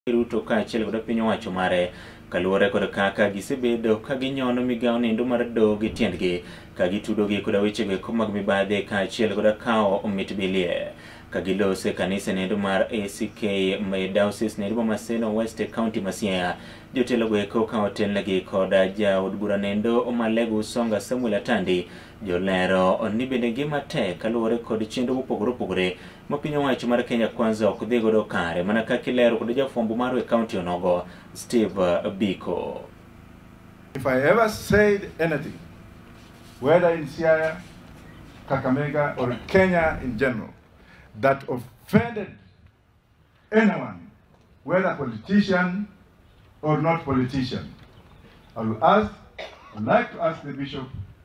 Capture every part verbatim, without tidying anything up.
Ruto kaachiel kod piny owacho mare kaluwore kod kaka gisebedo ka ginyono migawo nendo mar doho gi tiendgi ka gitudogi kod wechego eko mag mibadhi kaachiel kod kawo mit bilie ka gilose kanisa nendo mar A C K Diocese nendo ma Maseno West County ma Siaya. Jotelogo eko ka otelnegi kod jaod bura nendo Malego Usonga Samuel Atandi jolero ni bende ngima tek kaluwore kod chenro mopogore opogore ma piny owacho mar Kenya Kwanza ok dhi godo kare mana kaka ilero kod jafwambo mar we kaunti onogo Steve Biko. If I ever said anything, whether in Siaya, Kakamega or Kenya in general, that offended anyone, whether politician or not politician, I will ask, I'd like to ask the Bishop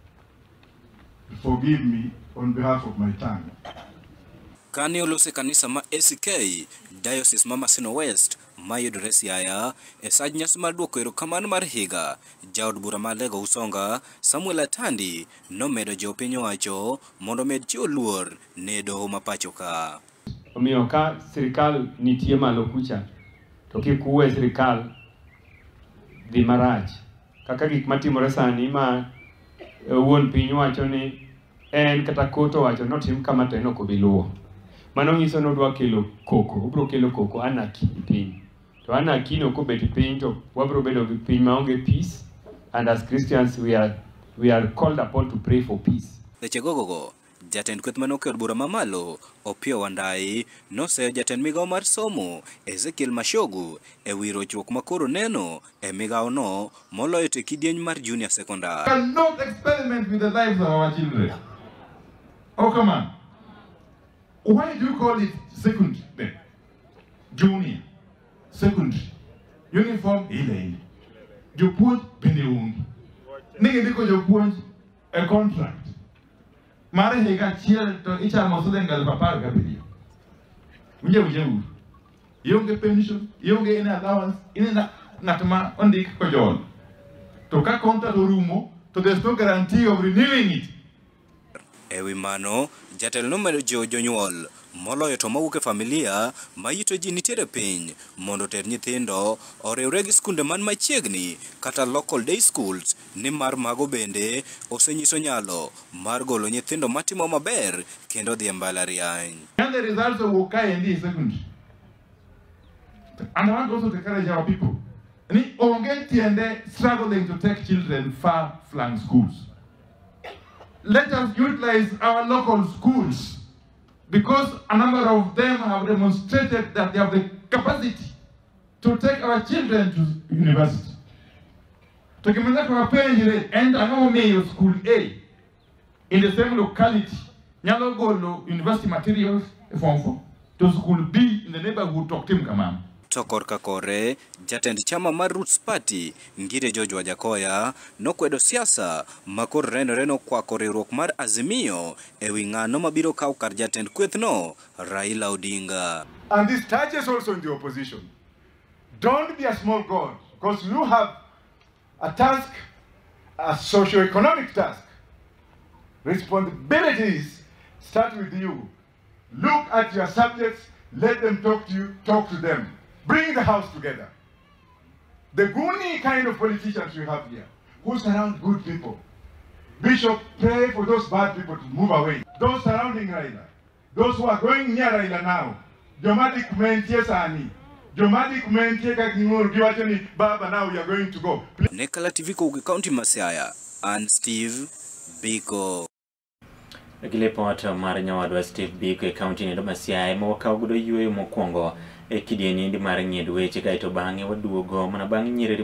to forgive me on behalf of my tongue. Kani olose kanisa ma A C K Diocese ma Maseno West mayudore Siaya e saj nyasi mar duoko erokamano mar higa, jaod bura Malego Usonga Samuel Atandi nomedo jo piny owacho mondo med chiwo luor ne doho ma pacho ka. Omiyo ka sirikal nitie malo kucha to kik uwe sirikal dhi marach kaka gik matimore sani ma wuon piny wacho ni en kata koto wacho notim kama to en ok obiluwo. Mano nyiso ni odwa kelo koko, obiro kelo koko anarchy e piny. To anarchy no kobet piny to wabiro bedo gi piny maonge peace, and as Christians we are we are called upon to pray for peace. Seche gogogo jatend kweth manoke od bura mamalo Opiyo Wandayi noseyo jatend migawo mar somo Ezekiel Mashogu e wi rochruok makoro neno e migawo no moloyo te kidieny mar junior secondary. We cannot experiment with the lives of our children. Oh, come on. Why do you call it secondary then? Junior, secondary, uniform, ile ile. Jopuonj bende onge. Nige ndiko jopuonj a contract. Mare higa achiel to ichamo siling aluf apar gabiriyo. Winje winje uru. Ionge pension, ionge any allowance, ine ng'at ma ondik kojol. To ka contract orumo, to there's no guarantee of renewing it. Ewi mano, jatelo nomedo jo jonyuol moloyo to mawuok e familia mayito ji nitiere piny mondo ter nyithindo oriwre gi skunde man machiegni kata local day schools ni mar mago bende osenyiso nyalo mar golo nyithindo matimo maber kendo dhi e mbalariany. And the results of Wokai and the secondary. And I want also to encourage our people. Ni onge tiende struggling to take children far-flung schools. Let us utilize our local schools because a number of them have demonstrated that they have the capacity to take our children to university. Tukimaliza kuwapenjire and anao school A in the same locality nyalo golo university materials form four to school B in the neighborhood to tim kamam. Tokor kakore, jatend chama mar Roots Party Ngire George Wajakoya nokwedo siasa makor renore nokwako riwruok mar Azimio ewi ng'ano mabiro kawo kar jatend kwethno Raila Odinga. And this touches also in the opposition. Don't be a small god, because you have a task, a socio-economic task. Responsibilities start with you. Look at your subjects, let them talk to you, talk to them. Bring the house together. The goony kind of politicians we have here, who surround good people. Bishop, pray for those bad people to move away. Those surrounding Raila, those who are going near Raila now. Jomadik mentie sani. Jomadik mentie kakingor giwachoni baba now we are going to go. Nekala T V ko County Siaya, and Steve Biko. Gilipot mar nyawadwa Steve Biko e kaunti nendo ma Siaya ma wakawo godo yweyo mokwongo e kidieny mar ng'iedo weche kaeto bang'e waduogo mana bang' nyiriri